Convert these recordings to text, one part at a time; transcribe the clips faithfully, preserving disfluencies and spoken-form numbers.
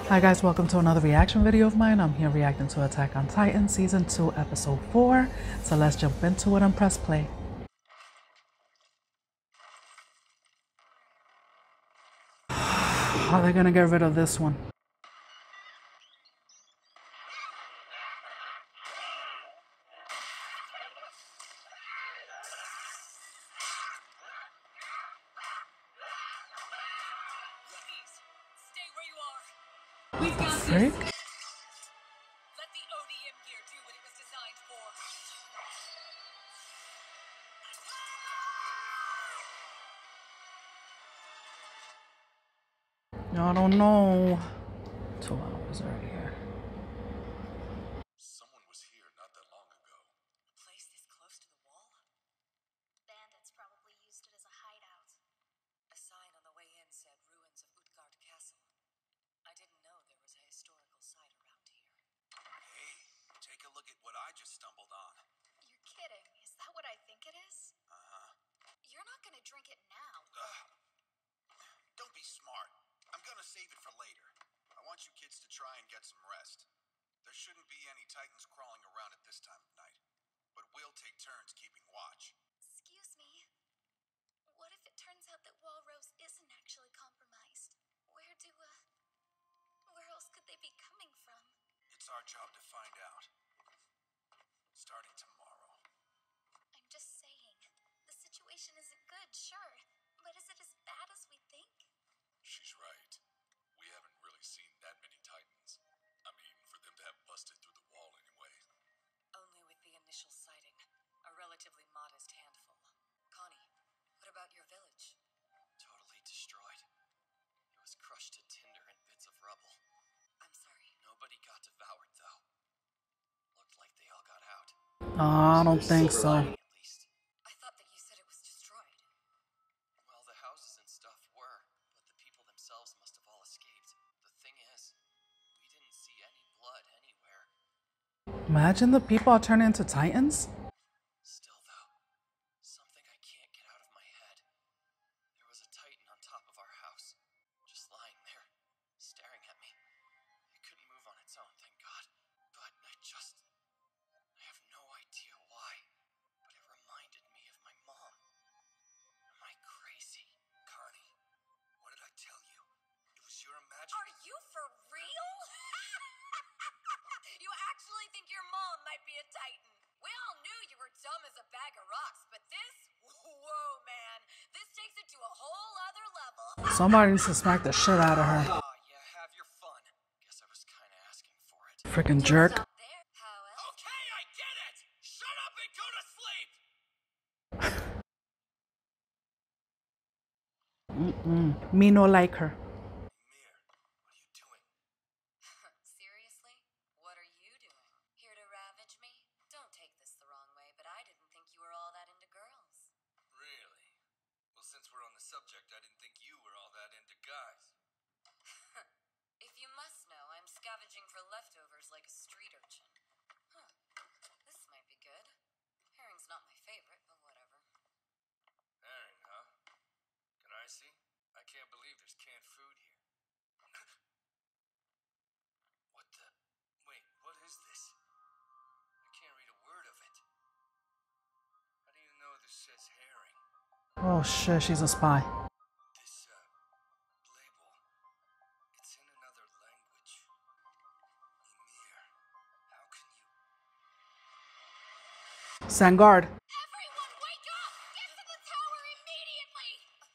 Hi guys, welcome to another reaction video of mine. I'm here reacting to Attack on Titan Season two, Episode four. So let's jump into it and press play. How are they gonna get rid of this one? We've got Freak? this. Let the O D M gear do what it was designed for. I don't know. Two hours earlier. Someone was here not that long ago. A place this close to the wall? Bandits probably used it as a hideout. A sign on the way in said ruins of Uppbeat Castle. I didn't know there was a historical site around here. Hey, take a look at what I just stumbled on. You're kidding. Is that what I think it is? Uh-huh. You're not gonna drink it now. Ugh. Don't be smart. I'm gonna save it for later. I want you kids to try and get some rest. There shouldn't be any Titans crawling around at this time of night. But we'll take turns keeping watch. Excuse me. What if it turns out that Walrose isn't actually compromised? Where do, uh... Where else could they be coming from? It's our job to find out. Starting tomorrow. I'm just saying. The situation isn't good, sure. But is it as bad as we think? She's right. We haven't really seen that many Titans. I mean, for them to have busted through the wall anyway. Only with the initial sighting. A relatively modest handful. Connie, what about your village? Totally destroyed. It was crushed to tinder and bits of rubble. I'm sorry. Nobody got devoured, though. Looked like they all got out. Oh, I don't think so. At least. I thought that you said it was destroyed. Well, the houses and stuff were, but the people themselves must have all escaped. The thing is, we didn't see any blood anywhere. Imagine the people are turning into Titans. Still, though, something I can't get out of my head. There was a Titan on top of our house, just lying there, staring at me. It couldn't move on its own, thank God. But I just... I have no idea why, but it reminded me of my mom. Am I crazy? Connie, what did I tell you? It was your imagination. Are you for real? You actually think your mom might be a Titan? We all knew you were dumb as a bag of rocks, but this? Whoa, man. This takes it to a whole other level. Somebody needs to smack the shit out of her. Ah, yeah, have your fun. Guess I was kind of asking for it. Freaking jerk. Stop there. How else? Okay, I get it! Shut up and go to sleep! Mm-mm. Me no like her. Mir, what are you doing? Seriously? What are you doing? Here to ravage me? Don't take this the wrong way, but I didn't think you were all that into girls. Really? Well, since we're on the subject, I didn't think you were all that into guys. If you must know, I'm scavenging for leftovers like a street urchin. Huh. This might be good. Herring's not my favorite, but whatever. Herring, huh? Can I see? I can't believe there's canned food here. What the? Wait, what is this? I can't read a word of it. How do you know this says herring? Oh shit, she's a spy. This, uh, label. It's in another language. Ymir, how can you... Stand guard. Everyone wake up! Get to the tower immediately!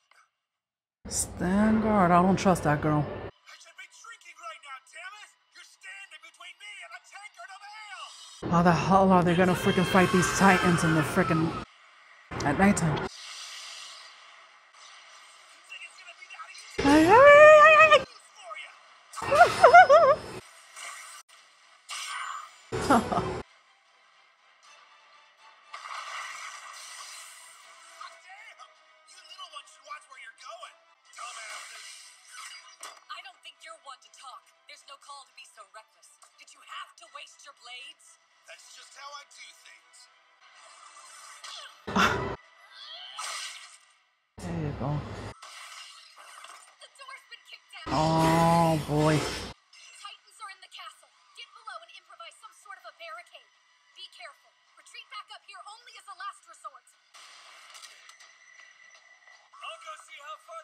Stand guard. I don't trust that girl. I should be drinking right now, damn it! You're standing between me and a tankard of ale! How the hell are they gonna freaking fight these Titans in the freaking at nighttime? Think it's gonna be that easy? Ay, ay, ay, ay, ay. For you! Damn! You little ones should watch where you're going! Dumbasses! I don't think you're one to talk. There's no call to be so reckless. Did you have to waste your blades? That's just how I do things. There you go. The door's been kicked down. Oh boy.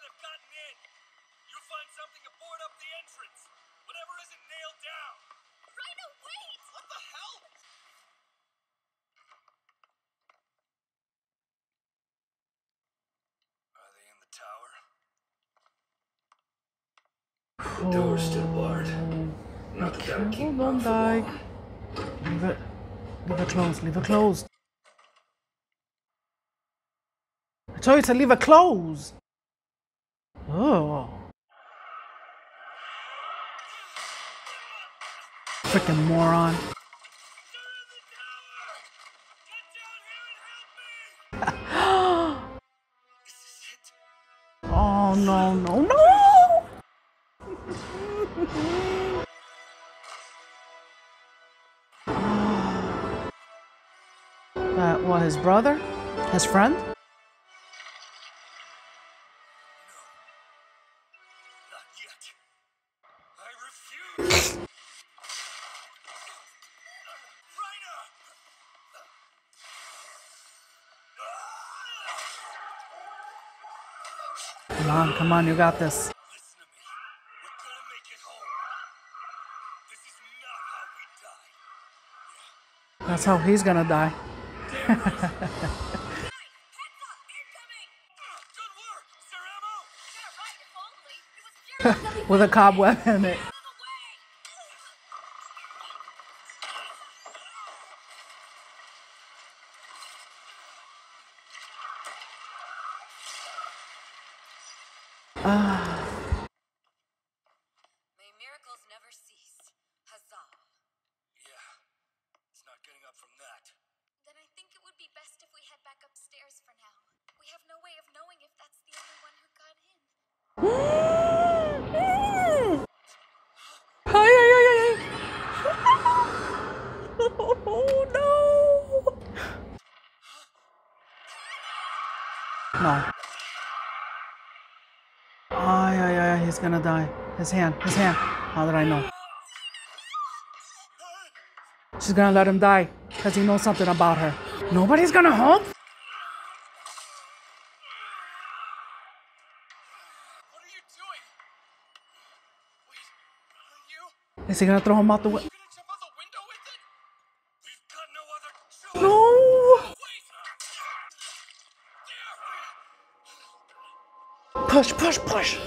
have gotten in. You find something to board up the entrance. Whatever isn't nailed down. Rhino, wait! What the hell? Are they in the tower? The door's still barred. Not that that'll keep them out for long. Leave it. Leave it closed. Leave it closed. I told you to leave it closed. Oh. Freaking moron. Oh no, no, no! That what, his brother? His friend? Not yet. I refuse. Rhino! Come on, come on, you got this. Listen to me. We're gonna make it home. This is not how we die. That's how he's gonna die. Good work, Saramo! With a cobweb in it. Ah. May miracles never cease. Huzzah. Yeah. It's not getting up from that. Then I think it would be best if we head back upstairs for now. We have no way of knowing if that's the only one who got in. Ay, ay, ay, ay. Oh no. No. Ay, ay, ay, he's gonna die. His hand, his hand. How did I know? She's gonna let him die because he knows something about her. Nobody's gonna help? What are you doing? Wait, are you? Is he gonna throw him out the window? Gonna jump out the window with it? We've got no other choice. No! Wait! Push, push, push!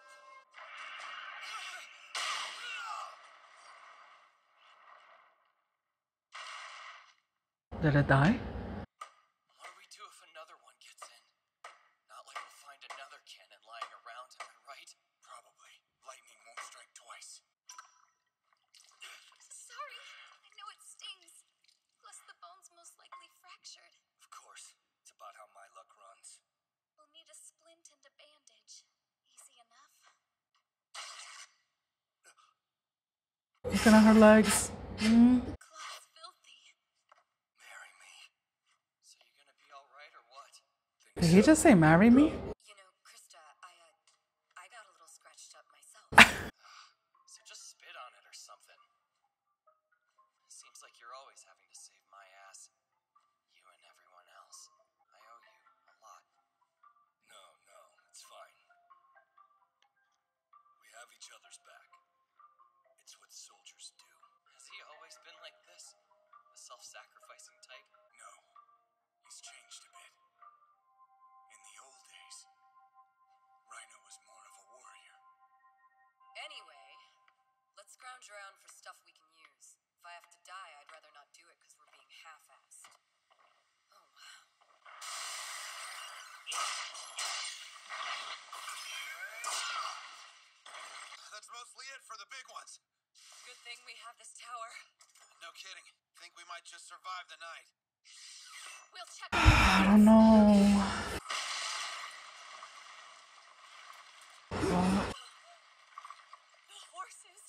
Did it die? What do we do if another one gets in? Not like we'll find another cannon lying around, am I right? Probably. Lightning won't strike twice. Sorry, I know it stings. Plus the bone's most likely fractured. Of course. It's about how my luck runs. We'll need a splint and a bandage. Easy enough. Looking at her legs. Mm. The cloth's filthy. Marry me. So you gonna be alright or what? Did he just say marry me? You know, Krista, I, uh, I got a little scratched up myself. So just spit on it or something. Seems like you're always having to save my ass. You and everyone else. I owe you a lot. No, no, it's fine. We have each other's back. It's what soldiers do. Has he always been like this? A self-sacrificing type? No. He's changed a bit. In the old days, Rhino was more of a warrior. Anyway, let's scrounge around for stuff we can use. If I have to die, I'd rather not do it because we're being half-assed. Oh, wow. That's mostly it for the big ones. Good thing we have this tower. No kidding. Think we might just survive the night. We'll check. I don't know. Well, The horses.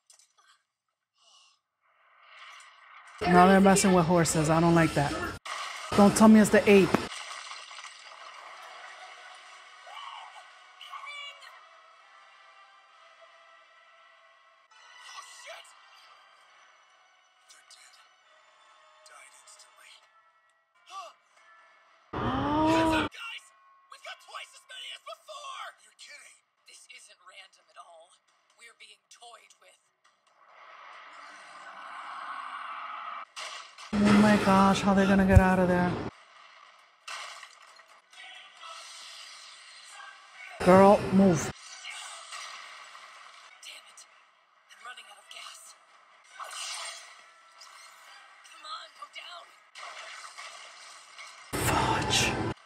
now they're messing with horses. I don't like that. Don't tell me it's the ape. Oh, shit! They're dead. Died instantly. Heads up, guys! We've got twice as many as before! You're being toyed with. Oh my gosh, how they're gonna get out of there? Girl, move. Damn it. I'm running out of gas. Come on, go down. Fudge.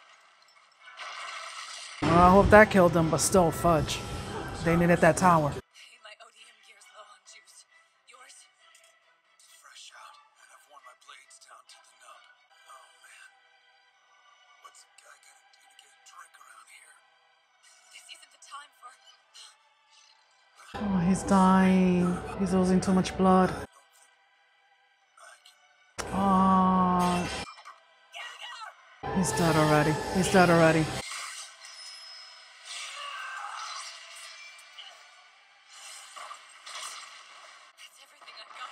Well, I hope that killed them, but still, fudge. They needed that tower. Hey, my O D M gear's low on juice. Yours? It's fresh out, and I've worn my blades down to the nub. Oh man. What's a guy gotta do to get a drink around here? This isn't the time for... Oh, he's dying. He's losing too much blood. Oh, he's dead already. He's dead already. That's everything I got.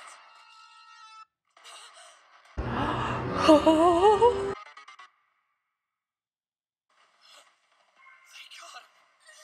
Oh. They got him.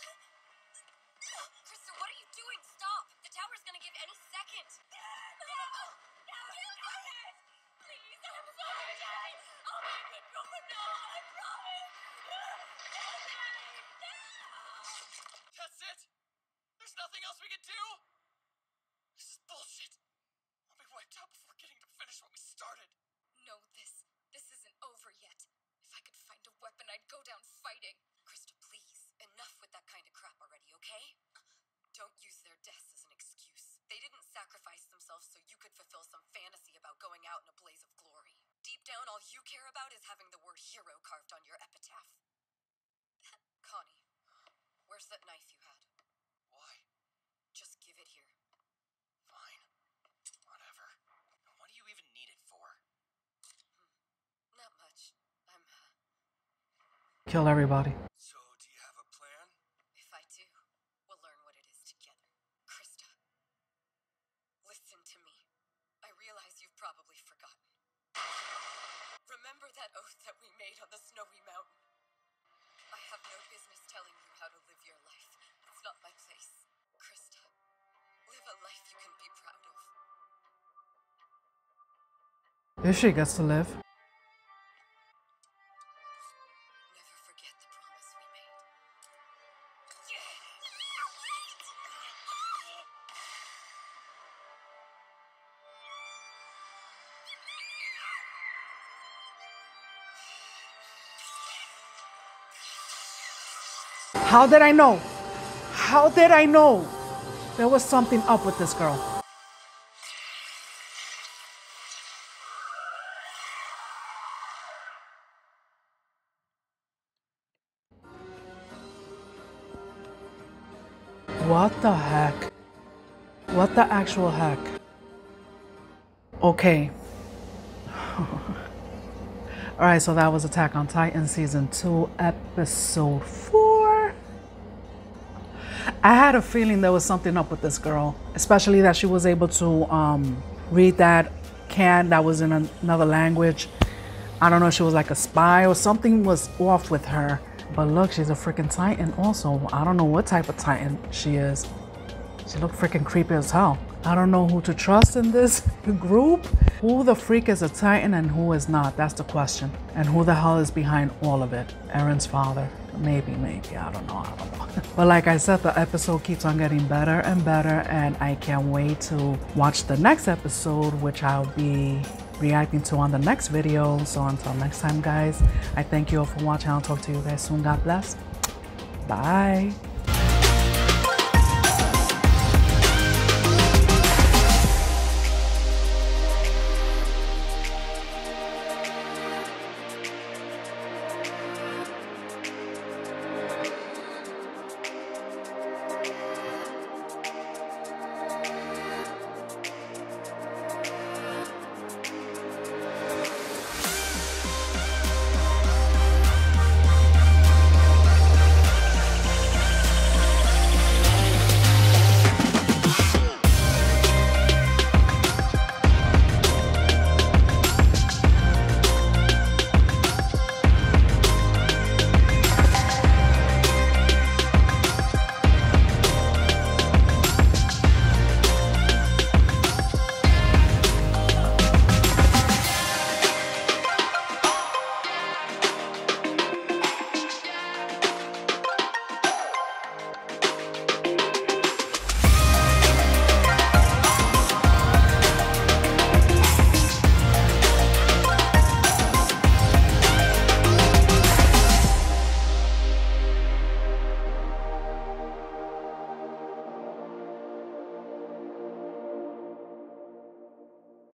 Krista, what are you doing? Stop! The tower's gonna give any second. No! No! No! Please, I'm sorry, Daddy. I'll make it go for no. I promise. No, Daddy. No! That's it? There's nothing else we can do? This is bullshit. I'll be wiped out before getting to finish what we started. No, this, this isn't over yet. If I could find a weapon, I'd go down fighting. Krista, please. Enough with that kind of crap already, okay? Don't use their deaths as an excuse. They didn't sacrifice themselves so you could fulfill some fantasy about going out in a blaze of glory. Deep down, all you care about is having the word hero carved on your epitaph. Connie, where's that knife you had? Why? Just give it here. Fine. Whatever. What do you even need it for? Not much. I'm, uh... Kill everybody. So, do you have a plan? If I do, we'll learn what it is together. Krista, listen to me. I realize you've probably forgotten. Remember that oath that we made on the snowy mountain? I have no business telling you how to live your life. It's not my place. Krista, live a life you can be proud of. If she gets to live. Never forget the promise we made. How did I know? How did I know there was something up with this girl? What the heck? What the actual heck? Okay. Alright, so that was Attack on Titan Season two, Episode four. I had a feeling there was something up with this girl, especially that she was able to um, read that can that was in another language. I don't know if she was like a spy or something was off with her. But look, she's a freaking Titan also. I don't know what type of Titan she is. She looked freaking creepy as hell. I don't know who to trust in this group. Who the freak is a Titan and who is not? That's the question. And who the hell is behind all of it? Eren's father. Maybe, maybe. I don't know. I don't know. But like I said, the episode keeps on getting better and better. And I can't wait to watch the next episode, which I'll be reacting to on the next video. So until next time, guys, I thank you all for watching. I'll talk to you guys soon. God bless. Bye.